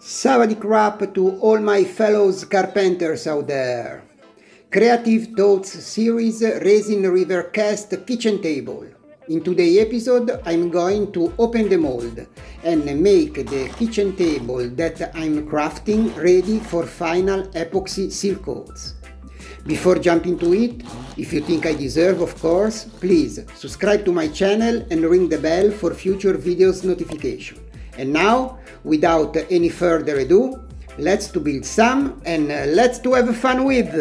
Savadi crap to all my fellows carpenters out there. Creative Thoughts series Resin River Cast kitchen table. In today's episode I'm going to open the mold and make the kitchen table that I'm crafting ready for final epoxy seal coats. Before jumping to it, if you think I deserve, of course, please subscribe to my channel and ring the bell for future videos notification. And now, without any further ado, let's to build some and let's to have fun with!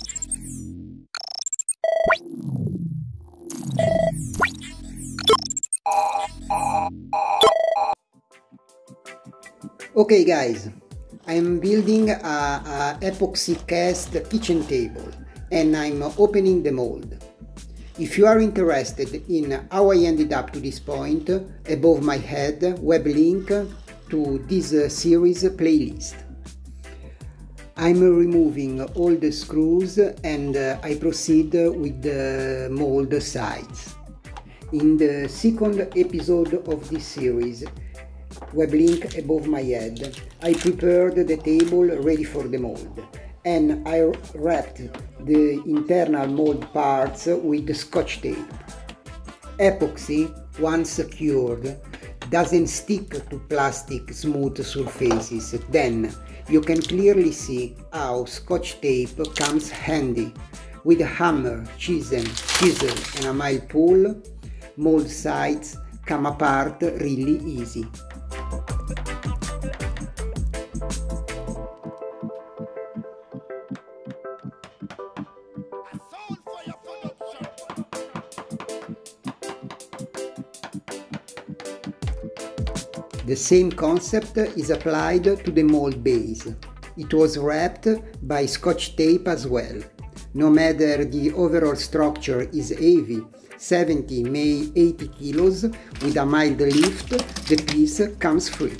Okay guys, I'm building a epoxy cast kitchen table and I'm opening the mold. If you are interested in how I ended up to this point, above my head, web link to this series playlist. I'm removing all the screws and I proceed with the mold sides. In the second episode of this series, web link above my head, I prepared the table ready for the mold and I wrapped the internal mold parts with scotch tape. Epoxy, once cured, doesn't stick to plastic smooth surfaces. Then you can clearly see how scotch tape comes handy. With a hammer, chisel and a mild pull, mold sides come apart really easy. The same concept is applied to the mold base. It was wrapped by scotch tape as well. No matter the overall structure is heavy, 70 may 80 kilos, with a mild lift, the piece comes free.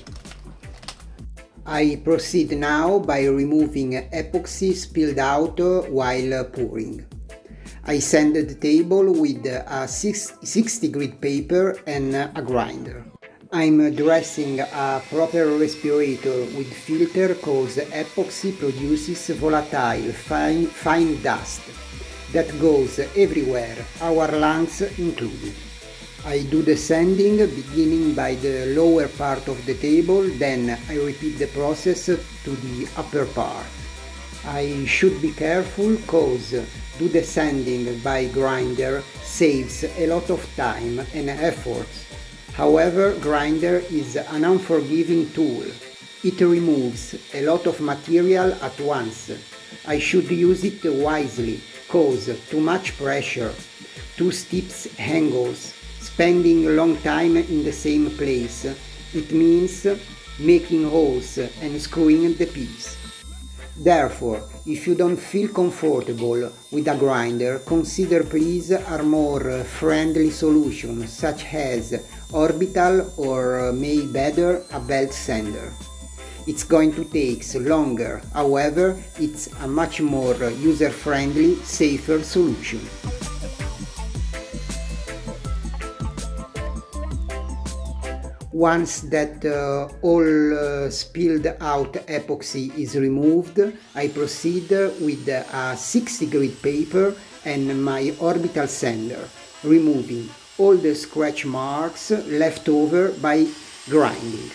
I proceed now by removing epoxy spilled out while pouring. I sand the table with a 60 grit paper and a grinder. I'm dressing a proper respirator with filter cause epoxy produces volatile fine dust that goes everywhere, our lungs included. I do the sanding beginning by the lower part of the table, then I repeat the process to the upper part. I should be careful cause do the sanding by grinder saves a lot of time and effort. However, grinder is an unforgiving tool. It removes a lot of material at once. I should use it wisely, cause too much pressure, too steep angles, spending a long time in the same place. It means making holes and screwing the piece. Therefore, if you don't feel comfortable with a grinder, consider please a more friendly solution such as orbital or may better a belt sander. It's going to take longer, however it's a much more user-friendly, safer solution. Once that all spilled out epoxy is removed, I proceed with a 60 grit paper and my orbital sander, removing all the scratch marks left over by grinding.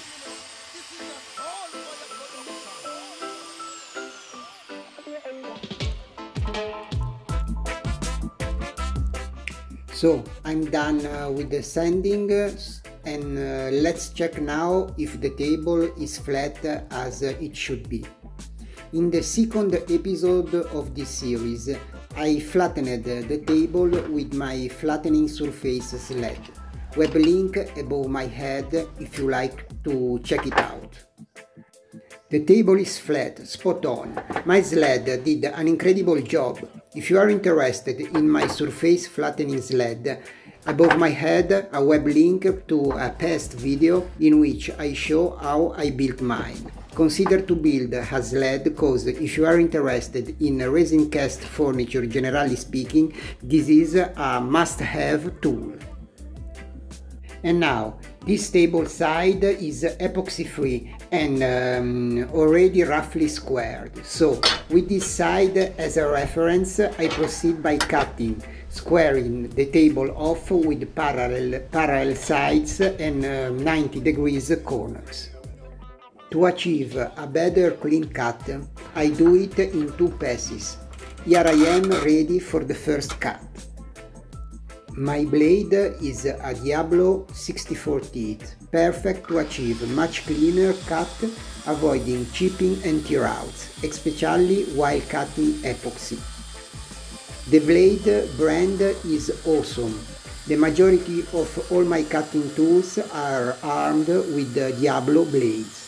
So I'm done with the sanding and let's check now if the table is flat as it should be. In the second episode of this series, I flattened the table with my flattening surface sled. Web link above my head if you like to check it out. The table is flat, spot on. My sled did an incredible job. If you are interested in my surface flattening sled, above my head a web link to a past video in which I show how I built mine. Consider to build a sled cause if you are interested in resin cast furniture, generally speaking, this is a must-have tool. And now, this table side is epoxy free and already roughly squared. So with this side as a reference, I proceed by cutting, squaring the table off with parallel sides and 90 degrees corners. To achieve a better clean cut, I do it in two passes. Here I am ready for the first cut. My blade is a Diablo 64 teeth, perfect to achieve much cleaner cut, avoiding chipping and tear outs, especially while cutting epoxy. The blade brand is awesome. The majority of all my cutting tools are armed with Diablo blades.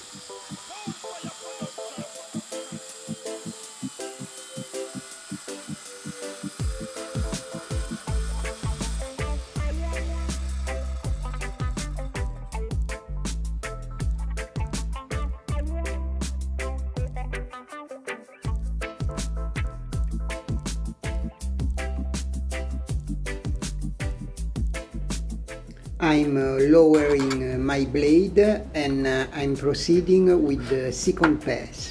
I'm lowering my blade and I'm proceeding with the second pass.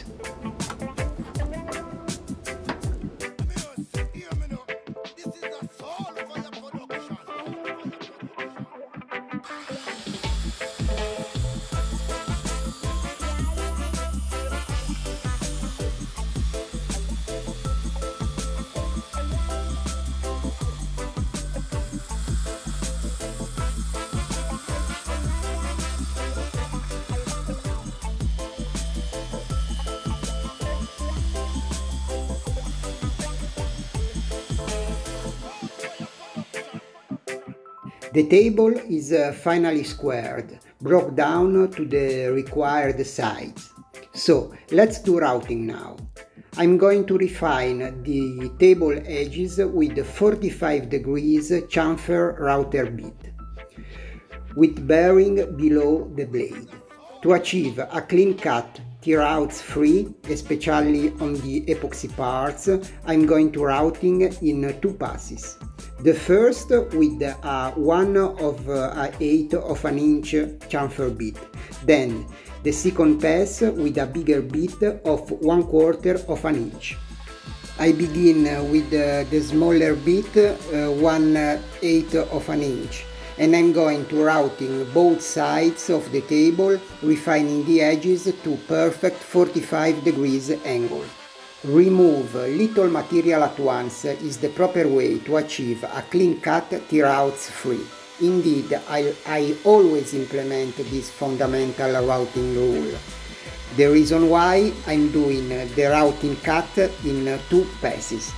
The table is finally squared, broke down to the required size. So let's do routing now. I'm going to refine the table edges with 45 degrees chamfer router bit, with bearing below the blade. To achieve a clean cut, tear outs free, especially on the epoxy parts, I'm going to routing in two passes. The first with a 1/8 of an inch chamfer bit, then the second pass with a bigger bit of 1/4 of an inch. I begin with the smaller bit, 1/8 of an inch, and I'm going to routing both sides of the table, refining the edges to perfect 45 degrees angle. Remove little material at once is the proper way to achieve a clean cut, tear outs free. Indeed, I always implement this fundamental routing rule. The reason why I'm doing the routing cut in two passes.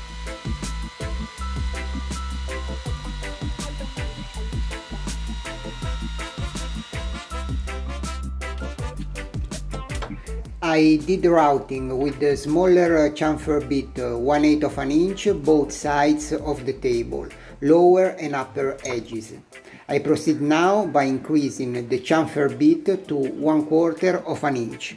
I did routing with the smaller chamfer bit 1/8 of an inch both sides of the table, lower and upper edges. I proceed now by increasing the chamfer bit to 1/4 of an inch.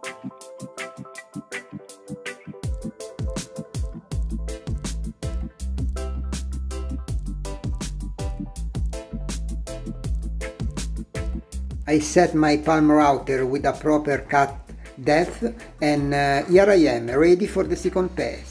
I set my palm router with a proper cut depth, and here I am ready for the second pass.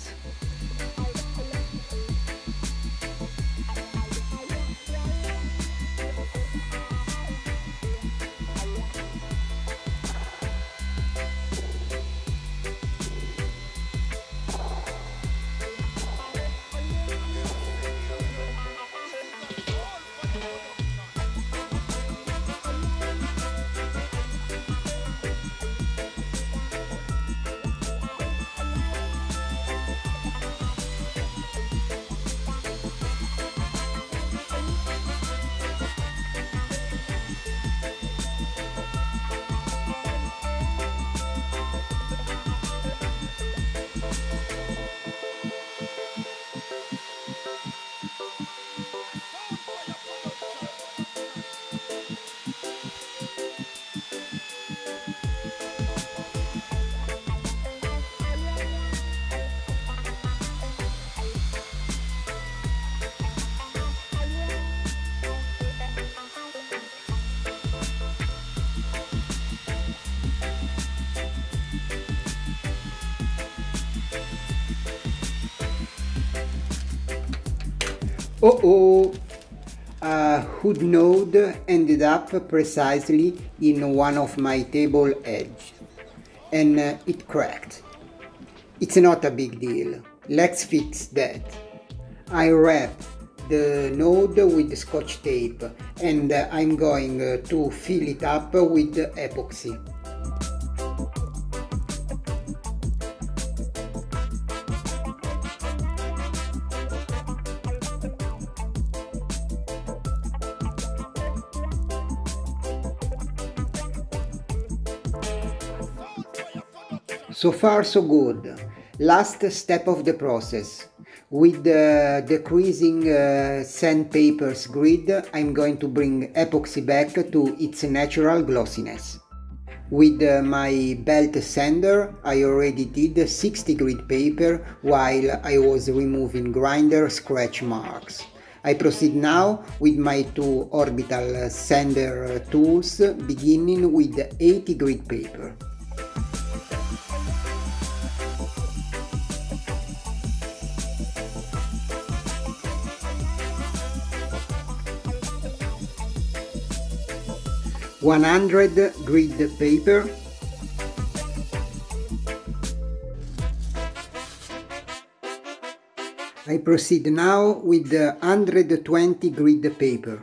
Oh, a hood node ended up precisely in one of my table edges, and it cracked. It's not a big deal. Let's fix that. I wrap the node with scotch tape and I'm going to fill it up with epoxy. So far so good. Last step of the process. With the decreasing sandpaper's grid, I'm going to bring epoxy back to its natural glossiness. With my belt sander, I already did 60 grit paper while I was removing grinder scratch marks. I proceed now with my two orbital sander tools, beginning with 80 grit paper. (100 grit paper), I proceed now with the 120 grit paper.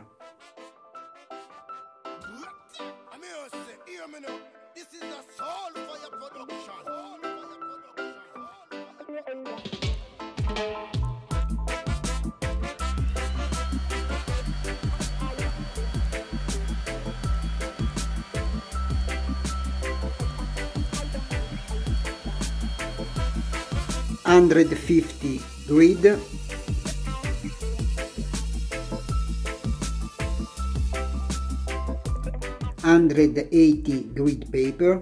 (150 grit), (180 grit paper),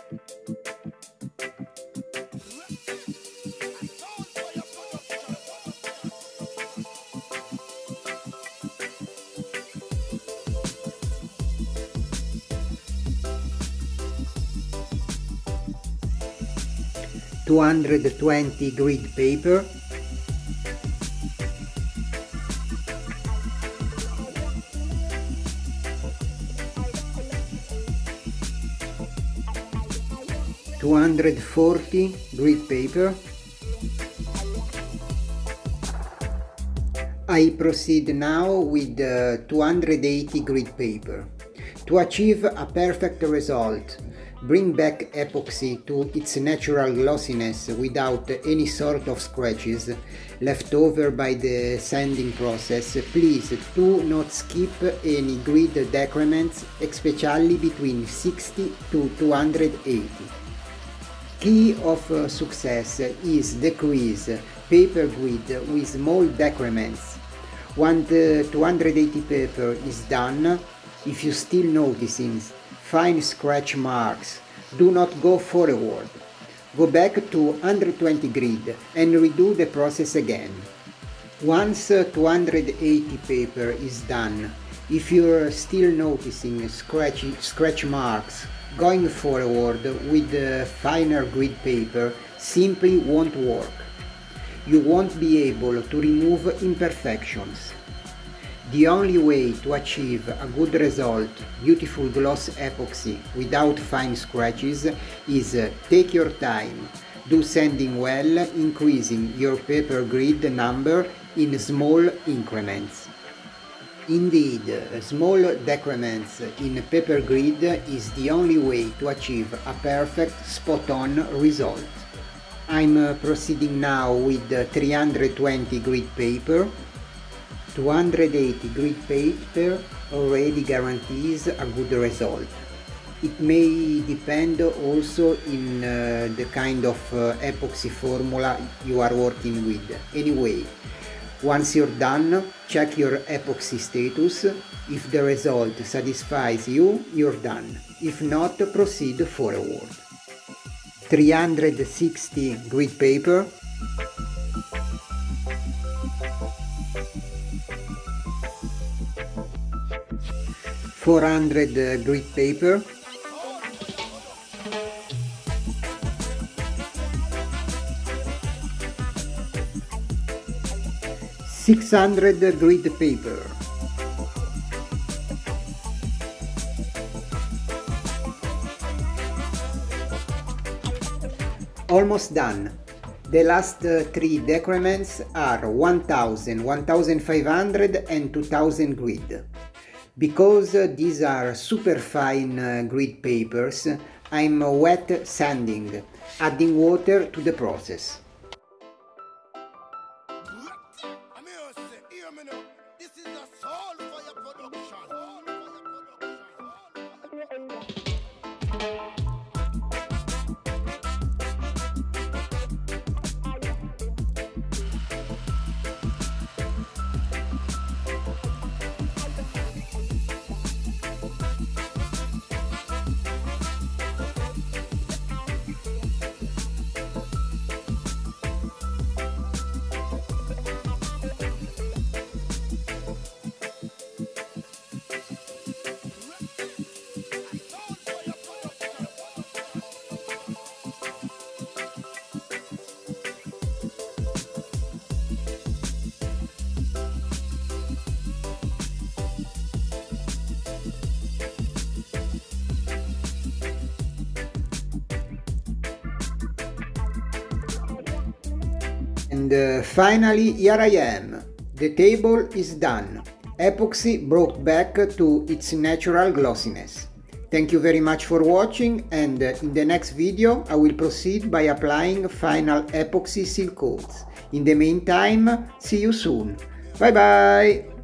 (220 grit paper), (240 grit paper. I proceed now with 280 grit paper. To achieve a perfect result, bring back epoxy to its natural glossiness without any sort of scratches left over by the sanding process. Please do not skip any grid decrements, especially between 60 to 280. Key of success is decrease paper grid with small decrements. When the 280 paper is done, if you still noticing fine scratch marks, do not go forward. Go back to 120 grid and redo the process again. Once 280 paper is done, if you're still noticing scratch marks, going forward with the finer grid paper simply won't work. You won't be able to remove imperfections. The only way to achieve a good result, beautiful gloss epoxy without fine scratches, is take your time, do sanding well, increasing your paper grid number in small increments. Indeed, small decrements in paper grid is the only way to achieve a perfect spot-on result. I'm proceeding now with 320 grit paper. 280 grit paper already guarantees a good result. It may depend also in the kind of epoxy formula you are working with. Anyway, once you're done, check your epoxy status. If the result satisfies you, you're done. If not, proceed forward. 360 grit paper. (400 grit paper). 600 grid paper. Almost done. The last three decrements are 1000, 1500 and 2000 grid. Because these are super fine grid papers, I'm wet sanding, adding water to the process. And finally, here I am. The table is done. Epoxy brought back to its natural glossiness. Thank you very much for watching, and in the next video I will proceed by applying final epoxy seal coats. In the meantime, see you soon. Bye bye!